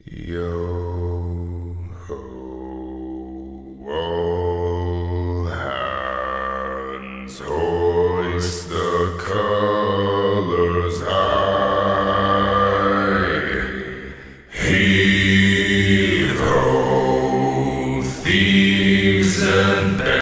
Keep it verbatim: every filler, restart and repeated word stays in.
Yo ho, all hands hoist the colors high. Heave ho, thieves and